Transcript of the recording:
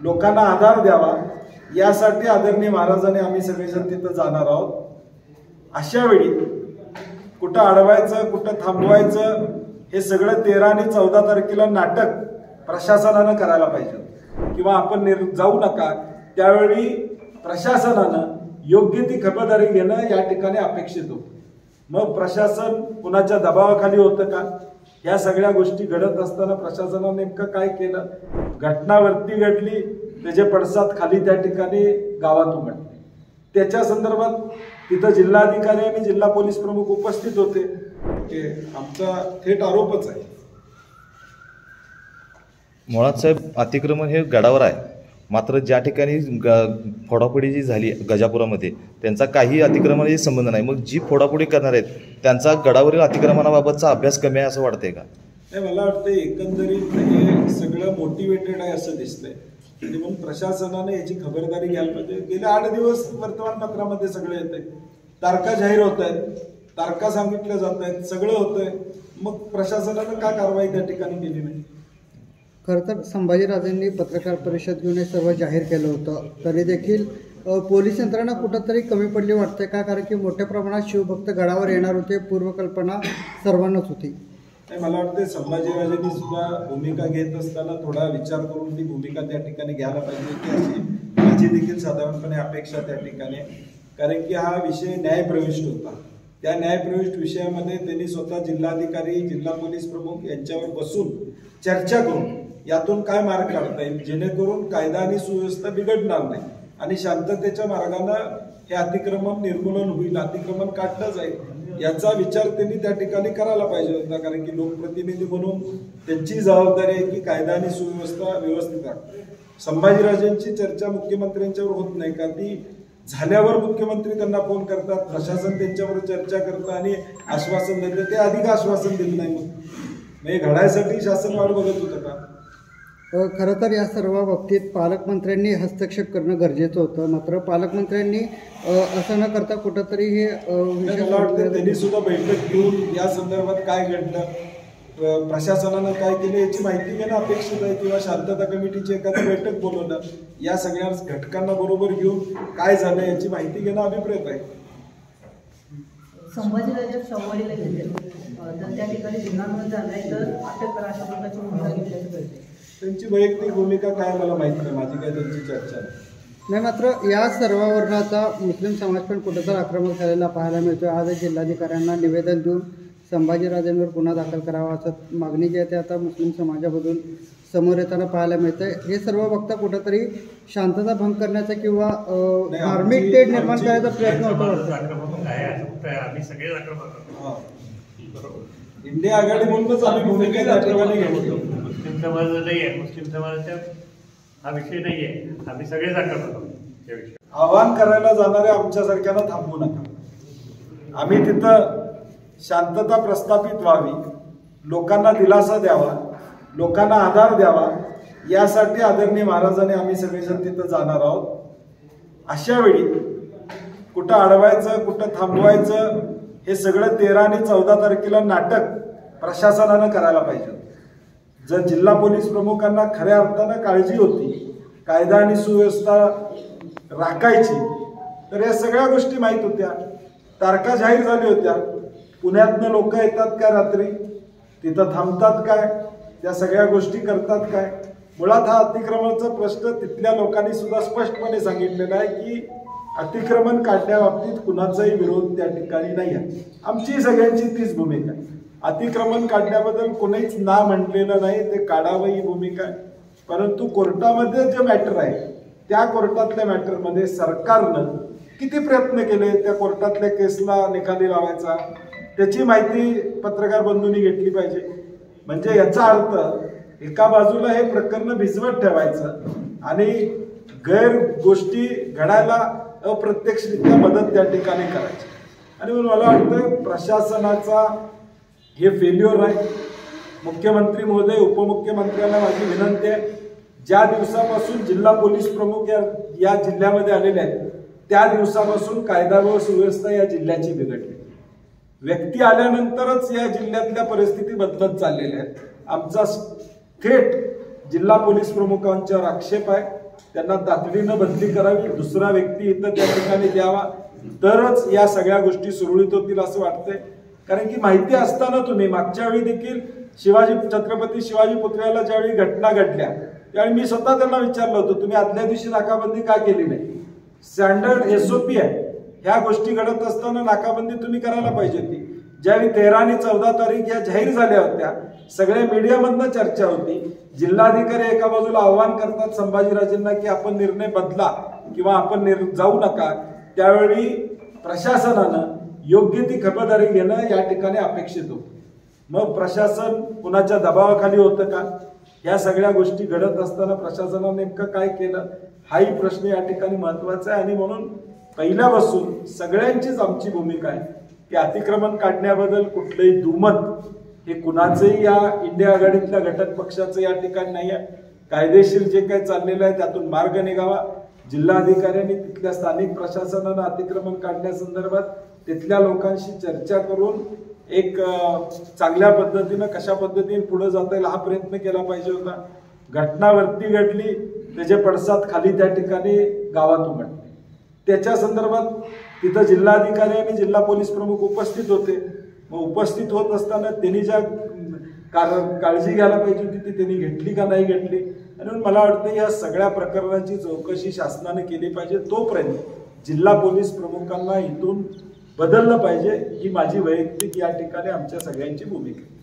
लोकांना आधार द्यावा यासाठी आदरणीय महाराजांनी आम्ही सगळेजण तिथं जाणार आहोत। अशा वेळी कुठं अडवायचं कुठं थांबवायचं हे सगळं 13 आणि 14 तारखेला नाटक प्रशासनानं करायला पाहिजे किंवा आपण जाऊ नका, त्यावेळी प्रशासनानं योग्य ती खबरदारी घेणं या ठिकाणी अपेक्षित होतं। मग प्रशासन कुणाच्या दबावाखाली होतं का? या सगळ्या गोष्टी घडत असताना प्रशासनाने नेमकं काय केलं? घटनावरती घडली, त्याचे पडसाद खाली त्या ठिकाणी गावात उमटले। त्याच्या संदर्भात तिथं जिल्हाधिकारी आणि जिल्हा पोलीस प्रमुख उपस्थित होते। आमचा थेट आरोपच आहे। मुळात साहेब, अतिक्रमण हे गडावर आहे, मात्र ज्या ठिकाणी फोडाफोडी जी झाली गजापुरामध्ये त्यांचा काही अतिक्रमणाशी संबंध नाही। मग जी फोडाफोडी करणार आहेत त्यांचा गडावरील अतिक्रमणाबाबतचा अभ्यास कमी आहे असं वाटतंय का? नाही, मला वाटतं एकंदरीत हे सगळं मोटिवेटेड आहे असं दिसतंय आणि म्हणून प्रशासनाने याची खबरदारी घ्यायला पाहिजे। गेले 8 दिवस वर्तमानपत्रामध्ये सगळे येत आहे, तारखा जाहीर होत आहेत, तारखा सांगितल्या जात आहेत, सगळं होतंय, मग प्रशासनानं का कारवाई त्या ठिकाणी केली नाही? खरं तर संभाजीराजेंनी पत्रकार परिषद घेऊन हे सर्व जाहीर केलं होतं, तरी देखील पोलीस यंत्रणा कुठंतरी कमी पडली वाटते का? कारण की मोठ्या प्रमाणात शिवभक्त गडावर येणार होते, पूर्वकल्पना सर्वांनाच होती। मला वाटतं संभाजीराजेंनी सुद्धा भूमिका घेत असताना थोडा विचार करून ती भूमिका त्या ठिकाणी घ्यायला पाहिजे की अशी माझी देखील साधारणपणे अपेक्षा त्या ठिकाणी, कारण की हा विषय न्यायप्रविष्ट होता। त्या न्यायप्रविष्ट विषयामध्ये त्यांनी स्वतः जिल्हाधिकारी, जिल्हा पोलीस प्रमुख यांच्यावर बसून चर्चा करून यातून काय मार्ग काढता येईल जेणेकरून कायदा आणि सुव्यवस्था बिघडणार नाही आणि शांततेच्या मार्गाने हे अतिक्रमण निर्मूलन होईल, अतिक्रमण काढलं जाईल याचा विचार त्यांनी त्या ठिकाणी करायला पाहिजे होता। कारण की लोकप्रतिनिधी म्हणून त्यांची जबाबदारी आहे की कायदा आणि सुव्यवस्था व्यवस्थित राखणे। संभाजीराजेंची चर्चा मुख्यमंत्र्यांच्यावर होत नाही का? ती झाल्यावर मुख्यमंत्री त्यांना फोन करतात, प्रशासन त्यांच्यावर चर्चा करतं आणि आश्वासन देतं, ते अधिक आश्वासन दिलं नाही। मग हे घडायसाठी शासन वाट बघत होतं का? खरं तर या सर्व बाबतीत पालकमंत्र्यांनी हस्तक्षेप करणं गरजेचं होतं, मात्र पालकमंत्र्यांनी असं न करता कुठंतरी हे मला वाटतं त्यांनी सुद्धा बैठक घेऊन या संदर्भात काय घडलं, प्रशासनानं काय केलं याची माहिती घेणं अपेक्षित आहे किंवा शांतता कमिटीची एखादी बैठक बोलवणं, या सगळ्या घटकांना बरोबर घेऊन काय झालं याची माहिती घेणं अभिप्रेत आहे। संभाजीराजे संवादीला घेतले तर त्या ठिकाणी गुन्हा झालाय तर अटक करा अशा प्रकारची भूमिका घेतल्याचं कळते। त्यांची वैयक्तिक भूमिका काय मला माहिती नाही, माझी काय त्यांची चर्चा नाही। मात्र या सर्वावरून आता मुस्लिम समाज पण कुठेतरी आक्रमक झालेला पाहायला मिळतो। आज जिल्हाधिकाऱ्यांना निवेदन देऊन संभाजीराजेंवर गुन्हा दाखल करावा असं मागणी जी आहे ते आता मुस्लिम समाजामधून समोर येताना पाहायला मिळतंय। हे सर्व बघता कुठेतरी शांतता भंग करण्याचा किंवा धार्मिक तेढ निर्माण करायचा प्रयत्न होतो। इंडिया आघाडी म्हणूनच आम्ही भूमिका त्या ठिकाणी घेतली। मुस्लिम समाज नाही आहे, मुस्लिम समाजाचा हा विषय नाही आहे, आम्ही सगळेच आक्रमक आवाहन करायला जाणारे आमच्यासारख्यांना थांबवू नका। आम्ही तिथं शांतता प्रस्थापित व्हावी, लोकांना दिलासा द्यावा, लोकांना आधार द्यावा यासाठी आदरणीय महाराजांनी आम्ही सगळेजण तिथं जाणार आहोत। अशा वेळी कुठं अडवायचं कुठं थांबवायचं हे सगळं 13 आणि 14 तारखेला नाटक प्रशासनानं करायला पाहिजे। जर जिल्हा पोलीस प्रमुखांना खऱ्या अर्थानं काळजी होती कायदा आणि सुव्यवस्था राखायची तर या सगळ्या गोष्टी माहीत होत्या, तारखा जाहीर झाल्या होत्या। पुण्यातनं लोक येतात काय रात्री, तिथं थांबतात काय, त्या सगळ्या गोष्टी करतात काय? मुळात हा अतिक्रमणाचा प्रश्न तिथल्या लोकांनी सुद्धा स्पष्टपणे सांगितलेला आहे की अतिक्रमण काढण्याबाबतीत कुणाचाही विरोध त्या ठिकाणी नाही आहे। आमची सगळ्यांची तीच भूमिका आहे। अतिक्रमण काढण्याबद्दल कोणीच ना म्हटलेलं नाही, ते काढावं ही भूमिका आहे। परंतु कोर्टामध्ये जे मॅटर आहे त्या कोर्टातल्या मॅटरमध्ये सरकारनं किती प्रयत्न केले त्या कोर्टातल्या केसला निकाली लावायचा त्याची माहिती पत्रकार बंधूंनी घेतली पाहिजे। म्हणजे याचा अर्थ एका बाजूला हे प्रकरण भिजवत ठेवायचं आणि गैर गोष्टी घडायला अप्रत्यक्षरित्या मदत त्या ठिकाणी करायची आणि म्हणून मला वाटतं प्रशासनाचा हे फेल्युअर आहे। मुख्यमंत्री महोदय, उपमुख्यमंत्र्यांना माझी विनंती आहे, ज्या दिवसापासून जिल्हा पोलीस प्रमुख या जिल्ह्यामध्ये आलेले आहेत त्या दिवसापासून कायदा व सुव्यवस्था या जिल्ह्याची बिघडली। व्यक्ती आल्यानंतरच या जिल्ह्यातल्या परिस्थिती बदलत चाललेल्या आहेत। आमचा थेट जिल्हा पोलीस प्रमुखांच्यावर आक्षेप आहे त्यांना तातडीनं बदली करावी, दुसरा व्यक्ती इथं त्या ठिकाणी द्यावा, तरच या सगळ्या गोष्टी सुरळीत होतील असं वाटतंय. कारण की माहिती असताना तुम्ही मागच्या वेळी देखील छत्रपती शिवाजी पुतळ्याला ज्यावेळी घटना घडल्या त्यावेळी मी स्वतः त्यांना विचारलं होतं, तुम्ही आदल्या दिवशी नाकाबंदी का केली नाही? स्टँडर्ड SOP आहे. ह्या गोष्टी घडत असताना नाकाबंदी तुम्ही करायला पाहिजे होती. ज्यावेळी 13 आणि 14 तारीख या जाहीर झाल्या होत्या, सगळ्या मीडियामधनं चर्चा होती. जिल्हाधिकारी एका बाजूला आव्हान करतात संभाजीराजेंना की आपण निर्णय बदला किंवा आपण जाऊ नका. त्यावेळी प्रशासनानं योग्य ती खबरदारी घेणं या ठिकाणी अपेक्षित होतं. मग प्रशासन कुणाच्या दबावाखाली होतं का? या सगळ्या गोष्टी घडत असताना प्रशासनाने नेमकं काय केलं हाही प्रश्न या ठिकाणी महत्वाचा आहे. आणि म्हणून पहिल्यापासून सगळ्यांचीच आमची भूमिका आहे की अतिक्रमण काढण्याबद्दल कुठलंही दुमत हे कुणाचंही या इंडिया आघाडीतल्या घटक पक्षाचं या ठिकाणी नाही आहे. कायदेशीर जे काही चाललेलं आहे त्यातून मार्ग निघावा. जिल्हाधिकाऱ्यांनी तिथल्या स्थानिक प्रशासनानं अतिक्रमण काढण्यासंदर्भात तिथल्या लोकांशी चर्चा करून एक चांगल्या पद्धतीनं कशा पद्धतीने पुढे जाता येईल हा प्रयत्न केला पाहिजे होता. घटनावरती घडली, त्याचे पडसाद खाली त्या ठिकाणी गावात उमटले. त्याच्या संदर्भात तिथं जिल्हाधिकारी आणि जिल्हा पोलीस प्रमुख उपस्थित होते. मग उपस्थित होत असताना त्यांनी ज्या काळजी घ्यायला पाहिजे होती ती त्यांनी घेतली का नाही घेतली. आणि मला वाटतं या सगळ्या प्रकरणाची चौकशी शासनाने केली पाहिजे. तोपर्यंत जिल्हा पोलीस प्रमुखांना इथून बदललं पाहिजे ही माझी वैयक्तिक या ठिकाणी आमच्या सगळ्यांची भूमिका आहे.